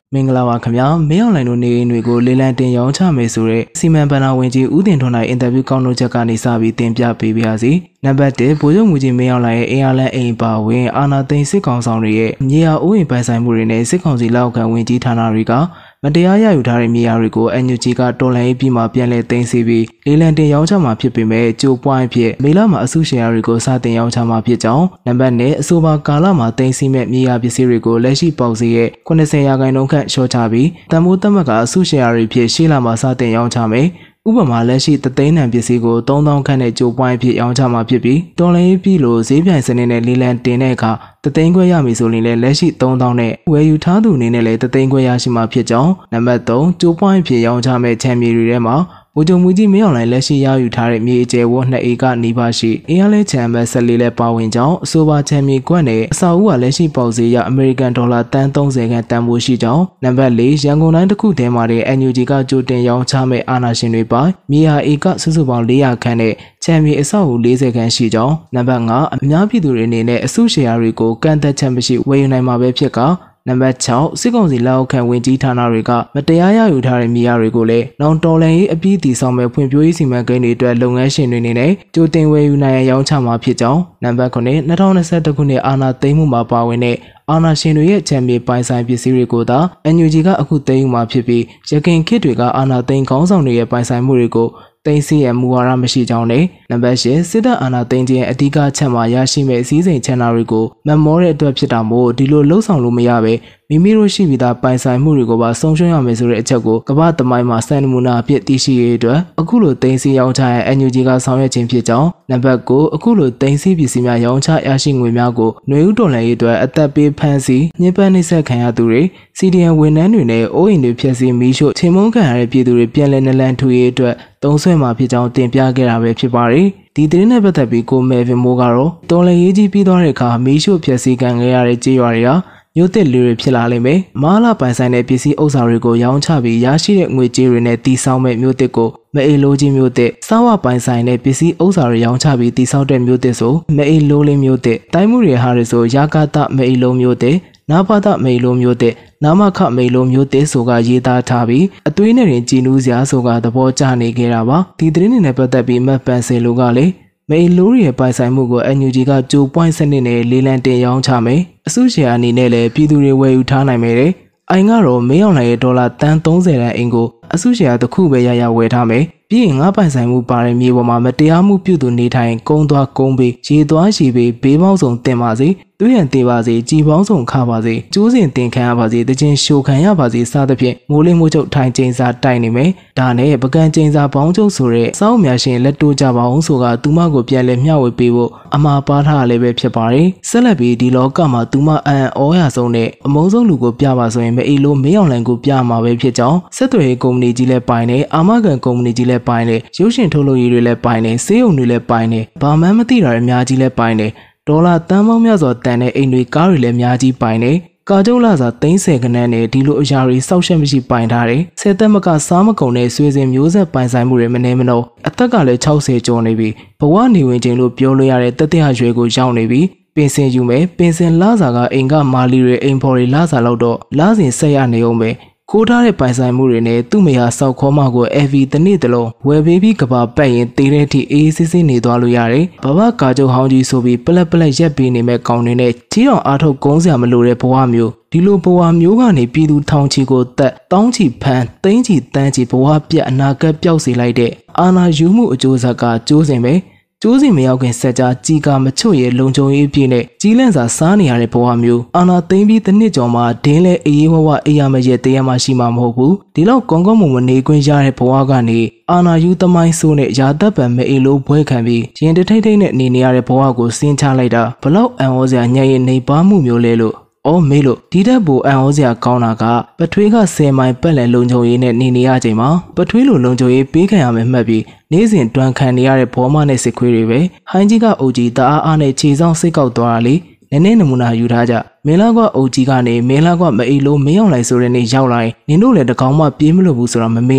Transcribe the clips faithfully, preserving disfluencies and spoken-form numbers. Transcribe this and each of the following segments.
မင်္ဂလာပါခင်ဗျာမင်းအောင်လှိုင်တို့နေအိမ်တွေကိုလေလံတင်ရောင်းချမယ်ဆိုတဲ့စီမံဘဏ္ဍာဝန်ကြီးဦးတင်ထွန်းနိုင်အင်တာဗျူးကောက်နှုတ်ချက်ကနေစပြီးတင်ပြပေးပါရစေနံပါတ်တစ်ဗိုလ်ချုပ်မှုကြီးမင်းအောင်လှိုင်ရဲ့အင်အားလန်အိမ်ပါဝင်အာဏာသိမ်းစစ်ကောင်ဆောင်တွေရဲ့မြေယာဥယျာဉ်ပိုင်ဆိုင်မှုတွေနဲ့စစ်ကောင်စီလက်အောက်ခံဝန်ကြီးဌာနတွေကမတရားရယူထားတဲ့မြေယာတွေကို အန် ယူ ဂျီ ကတော်လှန်ရေးပြည်မှာပြန်လည်သိမ်းဆည်းပြီးလေလံတင်ရောင်းချမှာဖြစ်ပေမဲ့ကြိုပွိုင်းဖြစ်မေလမှာအစုရှယ်ယာတွေကိုစတင်ရောင်းချမှာဖြစ်ကြောင်းနံပါတ်နှစ်အဆိုပါကာလမှာသိမ်းဆည်းမဲ့မြေယာပစ္စည်းတွေကိုလက်ရှိပေါက်ဈေးရဲ့ခုနှစ်ဆယ်ရာခိုင်နှုန်းခန့်လျှော့ချပြီးတန်ဖိုးသတ်မှတ်ကအစုရှယ်ယာတွေဖြစ်ရှေ့လမှာစတင်ရောင်းချမယ်ဥပမာလက်ရှိတသိန်းတန်ပစ္စည်းကိုသုံးသောင်းခန့်နဲ့ကြိုပွိုင်းဖြစ်ရောင်းချမှာဖြစ်ပြီးတော်လှန်ရေးပြည်လို့ဈေးပြိုင်စနစ်နဲ့လေလံတင်တဲ့အခါတသိန်းခွဲရမည်ဆိုရင်လည်းလက်ရှိသုံးသောင်းနဲ့ဝယ်ယူထားသူအနေနဲ့လည်းတသိန်းခွဲရရှိမှာဖြစ်ကြောင်းနံပါတ်သုံးကြိုပွိုင်းဖြစ်ရောင်းချမဲ့ချမ်းမြေတွေထဲမှာဗိုလ်ချုပ်မှုကြီးမင်းအောင်လှိုင်လက်ရှိရယူထားတဲ့မြေအကျယ်ဝန်းနှစ်ဧကနီးပါးရှိအင်အားလဲချမ်းမဲ့ဆက်လေးလဲပါဝင်ကြောင်းအဆိုပါချမ်းမြေကွက်နဲ့အစာအုပ်ကလက်ရှိပေါက်ဈေးရအမေရိကန်ဒေါ်လာတန်သုံးဆယ်ခန့်တန်ဖိုးရှိကြောင်းနံပါတ်လေးရန်ကုန်တိုင်းတစ်ခုထဲမှာတဲ့ အန် ယူ ဂျီ ကကြိုတင်ရောင်းချမဲ့အာဏာရှင်တွေပိုင်မြေယာဧကစုစုပေါင်းလေးရာခန့်နဲ့ချမ်းမြေအဆောက်အဦလေးဆယ်ခန့်ရှိကြောင်းနံပါတ်ငါအများပြည်သူတွေအနေနဲ့အစုရှယ်ယာတွေကိုကန့်သက်ချက်မရှိဝယ်ယူနိုင်မှာပဲဖြစ်ကနံပါတ်၆စစ်ကောင်စီလက်အောက်ခံဝန်ကြီးဌာနတွေကမတရားရယူထားတဲ့မြေယာတွေကိုလည်းနောင်တော်လှန်ရေးအပြည့်အစုံမဲ့ဖွံ့ဖြိုးရေးစီမံကိန်းတွေအတွက်လုပ်ငန်းရှင်တွေအနေနဲ့ကြိုတင်ဝယ်ယူနိုင်ရန်ရောင်းချမှာဖြစ်ကြောင်းနံပါတ်ခုနှစ်၂၀၂၁ခုနှစ်အာဏာသိမ်းမှုမှာပါဝင်တဲ့အာဏာရှင်တွေရဲ့ချမ်းမြေပိုင်ဆိုင်ပစ္စည်းတွေကိုသာ အန် ယူ ဂျီ ကအခုသိမ်းယူမှာဖြစ်ပြီးရခိုင်ခေတ်တွေကအာဏာသိမ်းခေါင်းဆောင်တွေရဲ့ပိုင်ဆိုင်မှုတွေကိုသိမ်းဆည်းရမူဝါဒမရှိကြောင်းနဲ့နံပါတ်၈စစ်တပ်အာဏာသိမ်းခြင်းအဓိကချက်မှာရရှိမဲ့အစည်းစိမ်ချန်နာတွေကိုမမောတဲ့အတွက်ဖြစ်တာမို့ဒီလိုလှုပ်ဆောင်လို့မရပဲမိမိတို့ရှိပြီးသားပိုင်ဆိုင်မှုတွေကိုပါဆုံးရှုံးရမယ်ဆိုတဲ့အချက်ကိုကမ္ဘာသမိုင်းမှာစံနမူနာအဖြစ်သိရှိရတဲ့အတွက်အခုလိုသိမ်းဆည်းရောင်းချရန် အန် ယူ ဂျီ ကဆောင်ရွက်ခြင်းဖြစ်ကြောင်းနံပါတ်၉အခုလိုသိမ်းဆည်းပစ္စည်းများရောင်းချရရှိငွေများကိုຫນွေဥတော်လှန်ရေးအတွက်အသက်ပေးဖမ်းဆီးညှဉ်းပန်းနှိပ်စက်ခံရသူတွေ စီ ဒီ အမ် ဝန်ထမ်းတွေနဲ့အိုးအိမ်တွေဖျက်ဆီးမိရှို့ချိန်မုန်းခံရတဲ့ပြည်သူတွေပြန်လည်နလန်ထူရေးအတွက်သုံးဆွဲမှာဖြစ်ကြောင်းတင်ပြခဲ့တာပဲဖြစ်ပါတယ်ဒီသတင်းနဲ့ပတ်သက်ပြီးကိုမဲဗင်မိုးကတော့တော်လှန်ရေးကြီးပြီးသွားတဲ့အခါမိရှို့ဖျက်ဆီးခံခဲ့ရတဲ့ကြေးရွာတွေဟာမြို့သစ်လူတွေဖြစ်လာလိမ့်မယ်။မာလာပိုင်ဆိုင်တဲ့ပစ္စည်းဥစ္စာတွေကိုရောင်းချပြီးရရှိတဲ့ငွေကြေးတွေနဲ့တည်ဆောက်မဲ့မြို့သစ်ကိုမအေလိုကြီးမြို့သစ်စားဝပိုင်ဆိုင်တဲ့ပစ္စည်းဥစ္စာတွေရောင်းချပြီးတည်ဆောက်တဲ့မြို့သစ်ဆိုမအေလိုလေးမြို့သစ်တိုင်းမှုတွေဟာတွေဆိုရာဂတမအေလိုမြို့သစ်နာဖတ်မေလိုမျိုးတဲ့နာမခမေလိုမျိုးတဲ့ဆိုကရေးသားထားပြီးအသွေးနဲ့ရင်ကြည်နူးစရာဆိုကသဘောကျနေခဲ့တာပါဒီသတင်းတွေနဲ့ပတ်သက်ပြီးမတ်ပန်ဆယ်လိုကလည်းမေလိုရဲ့ပိုင်ဆိုင်မှုကို အန် ယူ ဂျီ ကကြိုပွိုင်းစနစ်နဲ့လေးလံတင်ရောင်းချမယ်အစုရှယ်ယာအနေနဲ့လည်းပြည်သူတွေဝယ်ယူထားနိုင်မယ်တဲ့အိုင်ကတော့မင်းအောင်လှိုင်ရဲ့ဒေါ်လာတန်သုံးဆယ်တန်အိမ်ကိုအစုရှယ်ယာတစ်ခုပဲရရဝယ်ထားမယ်ပြီးရင်ငါပိုင်ဆိုင်မှုပါတဲ့မြေပေါ်မှာမတရားမှုပြုသူနေထိုင်ကုန်းသွားကုန်းပေးရေသွားရှည်ပေးဘေးပေါင်းစုံတင်ပါစေသူရန်သေးပါစေကြည်ပေါင်းစုံခပါစေကျိုးစင်တင်ခံရပါစေတခြင်းရှိုခံရပါစေစသဖြင့်မိုးလေးမိုးချုပ်ထိုင်ကျင်းစာတိုက်နေမယ်ဒါနဲ့ပကံကျင်းစာပေါင်းချုပ်ဆိုတဲ့စောင်းများရှင်လက်တိုးကြပါအောင်ဆိုကသူမကိုပြန်လဲမျှဝေပေးဖို့အမှားပါထားလည်းပဲဖြစ်ပါတယ်ဆက်လက်ပြီးဒီလောကမှာသူမအန်ဩရဆုံးနဲ့အမုန်းဆုံးလူကိုပြပါဆိုရင်မအေးလို့မင်းအောင်လှိုင်ကိုပြမှာပဲဖြစ်ကြောင်းဆက်သွယ်ရေးကုမ္ပဏီကြီးလည်းပိုင်တယ်အာမခံကုမ္ပဏီကြီးလည်းပိုင်တယ်ရုပ်ရှင်ထုတ်လုပ်ရေးတွေလည်းပိုင်တယ်ဆေးရုံတွေလည်းပိုင်တယ်ဘာမှမသိတာတွေအများကြီးလည်းပိုင်တယ်ဒေါ်လာတန်ပေါင်းများစွာတန်တဲ့အိမ်တွေကားတွေလည်းအများကြီးပိုင်တယ်ကာကျုံလာစာသိန်းဆယ်ခန်းနဲ့ဒီလိုအရာတွေစောက်ရှက်မရှိပိုင်ထားတယ်ဆယ်သက်မကစားမကုန်တဲ့ဆွေစဉ်မျိုးဆက်ပိုင်ဆိုင်မှုတွေမနေမနှောအသက်ကလည်းခြောက်ဆယ်ကျော်နေပြီဘဝနေဝင်ခြင်းလို့ပြောလို့ရတဲ့တတိယရွယ်ကိုရောက်နေပြီပင်စင်ယူမယ်ပင်စင်လာစာကအိမ်ကမာလီတွေအိမ်ဖော်တွေလာစာလောက်တော့လာစဉ်ဆက်ရနေအောင်ပဲခိုးထားတဲ့ပိုင်ဆိုင်မှုတွေနဲ့သူ့မယားစောက်ခေါ်မကို အယ် ဗီ တနေ့တလုံးဝယ်ပေးပြီးကဘာပတ်ရင်တေးတဲ့အထိအေးစစ်စစ်နေသွားလို့ရတယ်။ဘဘကာကျုံဟောင်းကြီးဆိုပြီးပလက်ပလက်ရက်ပေးနေမဲ့ကောင်းနေနဲ့ကြီးအောင်အားထုတ်ကုန်းစရာမလိုတဲ့ဘဝမျိုးဒီလိုဘဝမျိုးကနေပြည်သူထောင်ချီကိုတက်တောင်းချီဖမ်းသိန်းချီတန်းချီဘဝပြတ်အနာဂတ်ပျောက်စေလိုက်တဲ့အာဏာယူမှုအကျိုးဆက်ကကျိုးစင်ပဲကျိုးစီမရောက်ခင်ဆက်ကြားကြီးကမချွတ်ရဲ့လုံခြုံရေးအပြည့်နဲ့ကြီးလန့်စာစားနေရတဲ့ဘဝမျိုးအာနာသိမ့်ပြီးတစ်နှစ်ကျော်မှဒင်းလဲအေးဝဝအေးရမရဲ့တရားမှရှိမှာမဟုတ်ဘူးဒီလောက်ကောင်းကောင်းမွန်မွန်နေခွင့်ရတဲ့ဘဝကနေအာနာယူသမိုင်းဆိုးနဲ့ရာသက်ပံမအေးလို့ဘွဲခံပြီးရင်တထိတ်ထိတ်နဲ့နေနေရတဲ့ဘဝကိုစင်းချလိုက်တာဘလောက်အံ့ဩစရာညံ့ရဲ့နေပါမှုမျိုးလဲလို့အော်မေးလို့ဒီတက်ဘူအံ့ဩစရာကောင်းတာကပထွေးကဆယ်မိုင်ပတ်လည်လုံခြုံရေးနဲ့နေနေရချိန်မှာပထွေးလိုလုံခြုံရေးပေးခံရမယ်မှတ်ပြီးနေ့စဉ်တွန်းခံနေရတဲ့ဘောမနဲ့စစ်ခွေးတွေပဲဟိုင်းကြီးကအုပ်ကြီးတအားအားနဲ့ခြေဆောင်စိတ်ကောက်သွားတာလေနည်းနည်းနမူနာယူထားကြမင်းလာကအုပ်ကြီးကနေမင်းလာကမအေးလို့မင်းအောင်လိုက်ဆိုတဲ့နေ့ရောက်လာရင်နင်တို့လည်းတကောင်မှပြေးမလို့ဘူးဆိုတာမမေ့နဲ့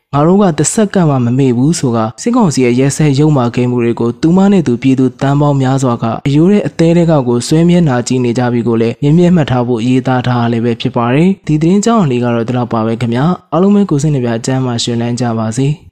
ငါတို့ကတစ်ဆက်ကမှမမေ့ဘူးဆိုတာစစ်ကောင်စီရဲ့ရဲစက်ရုံမာခဲ့မှုတွေကိုသူမနဲ့သူပြည်သူတန်းပေါင်းများစွာကအယိုးတဲ့အသေးတဲ့ကောက်ကိုဆွဲမြဲနာကြည့်နေကြပြီကိုလည်းမြင်မြင်မှတ်ထားဖို့ရေးသားထားရလည်းပဲဖြစ်ပါတယ်ဒီသတင်းကြောင်းလေးကတော့ဒီလောက်ပါပဲခင်ဗျာအားလုံးပဲကိုစိတ်နှပြအကျမ်းမှရှင်လန်းကြပါစေ